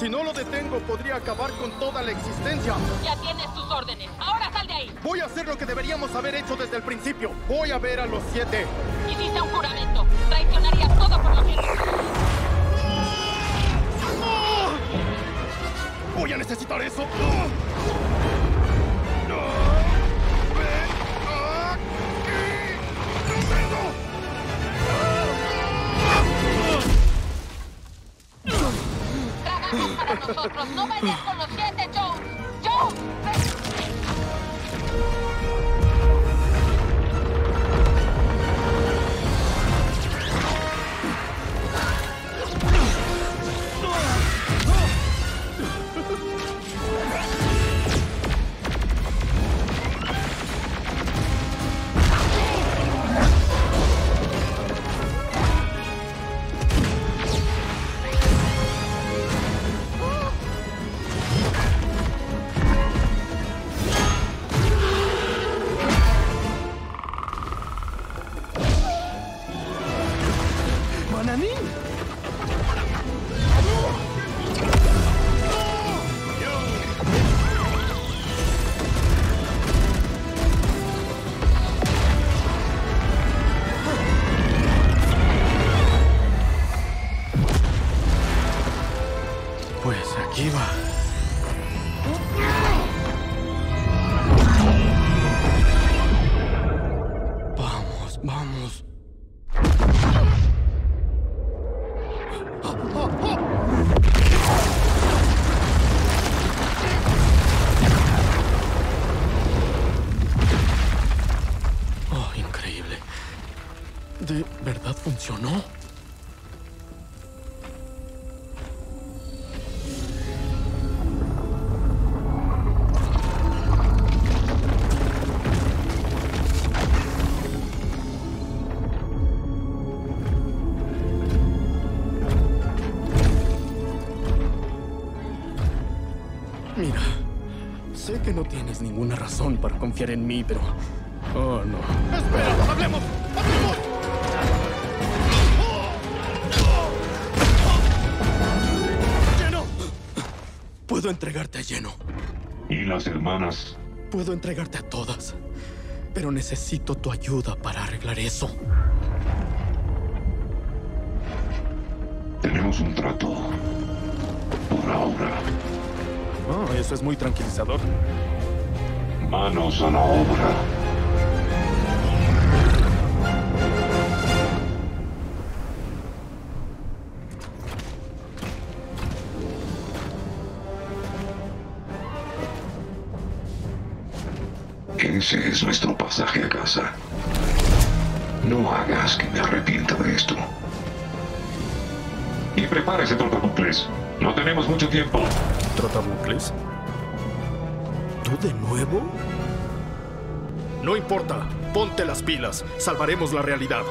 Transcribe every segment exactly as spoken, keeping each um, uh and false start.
Si no lo detengo, podría acabar con toda la existencia. Ya tienes tus órdenes. Ahora sal de ahí. Voy a hacer lo que deberíamos haber hecho desde el principio. Voy a ver a los siete. Hiciste un juramento. Traicionarías todo por lo que... Voy a necesitar eso. Trabajas para nosotros. No vayas con los siete, Jones. Jones, ven. Pues aquí va. Vamos, vamos. Oh, increíble. ¿De verdad funcionó? Mira, sé que no tienes ninguna razón para confiar en mí, pero... Oh, no. ¡Espera! ¡Hablemos! ¡Hablemos! ¡Lleno! Puedo entregarte a Lleno. ¿Y las hermanas? Puedo entregarte a todas, pero necesito tu ayuda para arreglar eso. Tenemos un trato. Por ahora. Oh, eso es muy tranquilizador. Manos a la obra. Ese es nuestro pasaje a casa. No hagas que me arrepienta de esto. Y prepárese, Trotabucles. No tenemos mucho tiempo. ¿Trotabucles? ¿Tú de nuevo? No importa. Ponte las pilas. Salvaremos la realidad.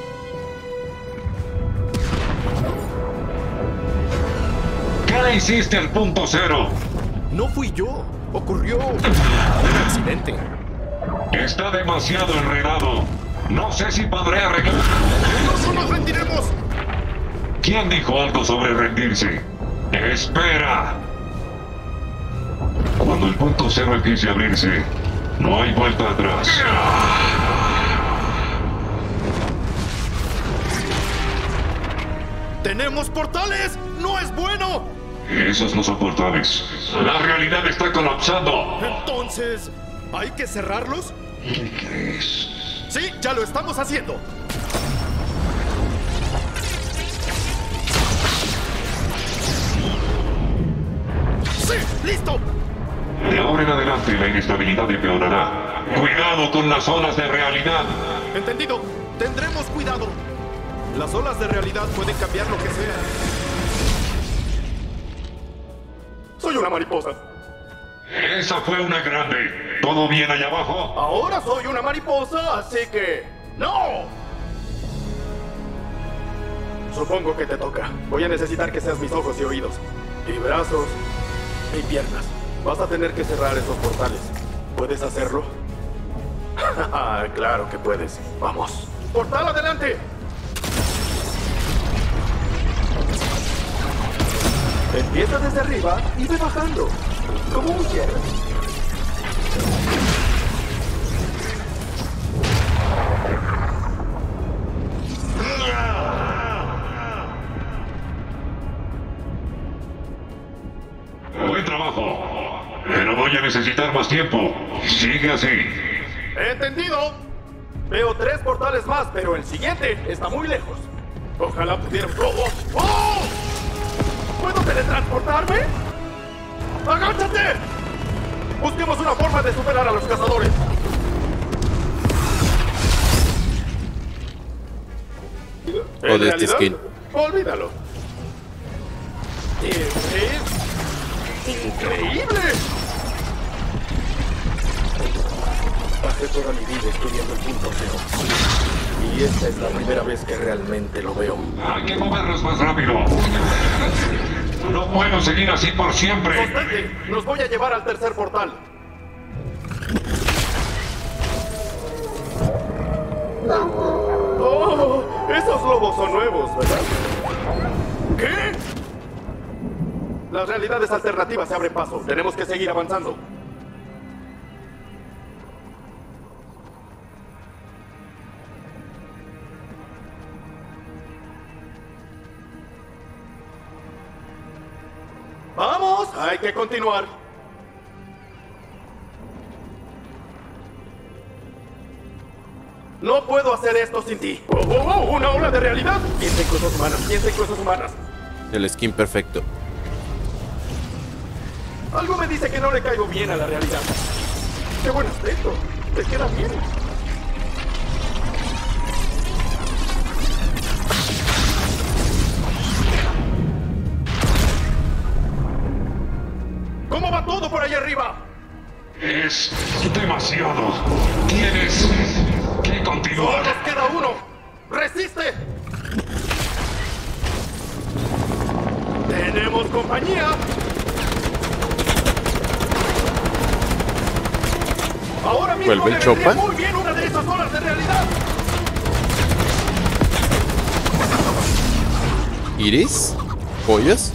¿Qué hiciste al punto cero? No fui yo. Ocurrió un accidente. Está demasiado enredado. No sé si podré arreglar. ¡No nos rendiremos! ¿Quién dijo algo sobre rendirse? ¡Espera! Cuando el punto cero empiece a abrirse, no hay vuelta atrás. ¡Tenemos portales! ¡No es bueno! Esos no son portales. La realidad está colapsando. Entonces, ¿hay que cerrarlos? ¿Qué crees? Sí, ya lo estamos haciendo. ¡Sí! ¡Listo! De ahora en adelante la inestabilidad empeorará. ¡Cuidado con las olas de realidad! Entendido. Tendremos cuidado. Las olas de realidad pueden cambiar lo que sea. Soy una mariposa. Esa fue una grande. ¿Todo bien allá abajo? Ahora soy una mariposa, así que... ¡no! Supongo que te toca. Voy a necesitar que seas mis ojos y oídos. Y brazos. Y piernas. Vas a tener que cerrar esos portales. ¿Puedes hacerlo? Claro que puedes. Vamos. ¡Portal adelante! Empieza desde arriba y ve bajando, como un hierro. Buen trabajo. Pero voy a necesitar más tiempo. Sigue así. ¿Entendido? Veo tres portales más, pero el siguiente está muy lejos. Ojalá pudieran... ¡Oh! ¡Oh! ¿Puedo teletransportarme? ¡Agáchate! Busquemos una forma de superar a los cazadores. O de este skin. Olvídalo. ¡Es increíble! Pasé toda mi vida estudiando el punto cero. Y esta es la primera vez que realmente lo veo. Hay que movernos más rápido. No puedo seguir así por siempre. Sostente, los voy a llevar al tercer portal. Oh, esos lobos son nuevos, ¿verdad? ¿Qué? Las realidades alternativas se abren paso. Tenemos que seguir avanzando. ¡Vamos! Hay que continuar. No puedo hacer esto sin ti. ¡Oh, oh, oh! ¡Una ola de realidad! Piensa en cosas humanas, piensa en cosas humanas. El skin perfecto. Algo me dice que no le caigo bien a la realidad. ¡Qué buen aspecto! Te queda bien. ¿Cómo va todo por ahí arriba? Es demasiado. Tienes que ¡Solo continuar. nos queda uno! ¡Resiste! ¡Tenemos compañía! Ahora mismo ¿Vuelve el le vendría Chopa? muy bien una de esas olas de realidad. ¿Iris? ¿Pollos?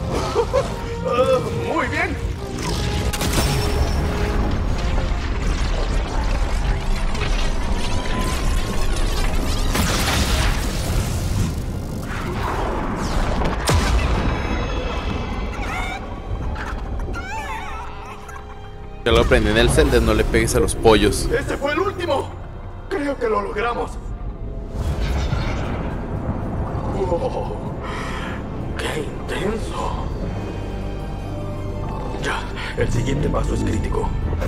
Uh, muy bien. Ya lo aprendí en el Zelda, no le pegues a los pollos. ¡Ese fue el último! Creo que lo logramos. Oh, ¡qué intenso! Ya, el siguiente paso es crítico.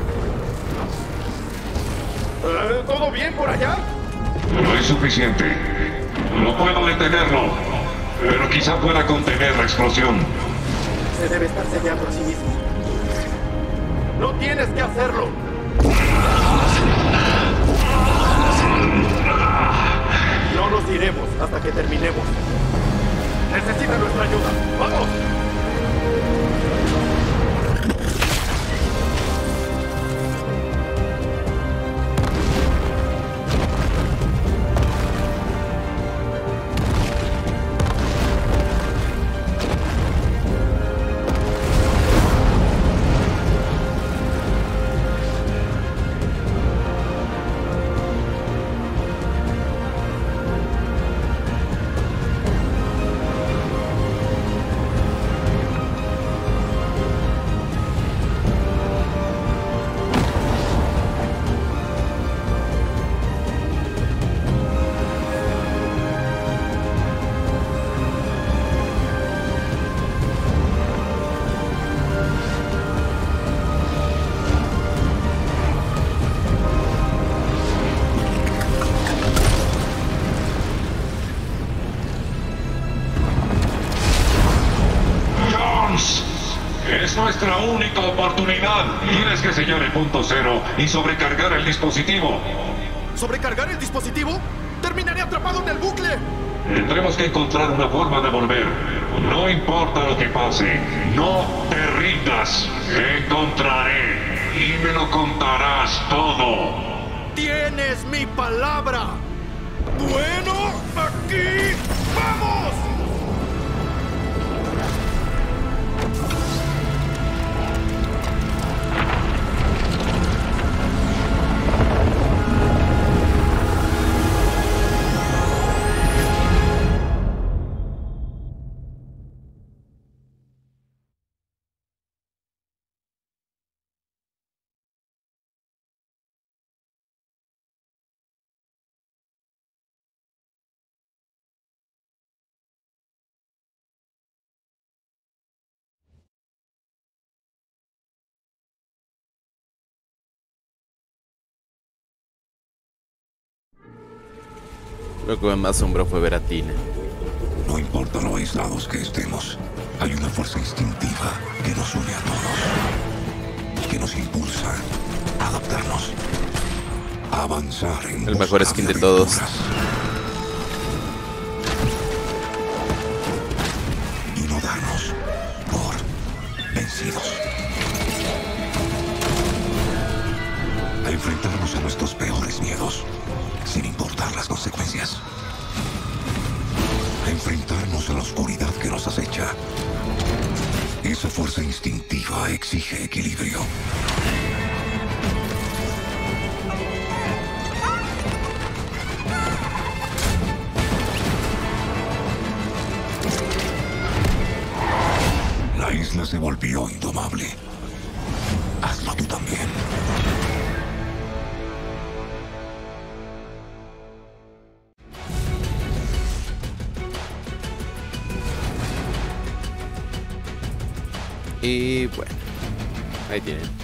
Eh, ¿Todo bien por allá? No es suficiente. No puedo detenerlo. Pero quizá pueda contener la explosión. Se debe estar sellando a sí mismo. ¡No tienes que hacerlo! No nos iremos hasta que terminemos. Necesita nuestra ayuda. ¡Vamos! Es nuestra única oportunidad. Tienes que sellar el punto cero y sobrecargar el dispositivo. ¿Sobrecargar el dispositivo? ¡Terminaré atrapado en el bucle! Tendremos que encontrar una forma de volver. No importa lo que pase, no te rindas. Te encontraré y me lo contarás todo. ¡Tienes mi palabra! Bueno, aquí vamos. Lo que más asombró fue ver a Tina. No importa lo aislados que estemos, hay una fuerza instintiva que nos une a todos, que nos impulsa a adaptarnos, a avanzar en El mejor busca skin de aventuras. todos. Y no darnos por vencidos. A enfrentarnos a nuestros peores miedos, sin importar las consecuencias. A enfrentarnos a la oscuridad que nos acecha. Esa fuerza instintiva exige equilibrio. La isla se volvió indomable. Hazlo tú también. Y bueno, ahí tienen.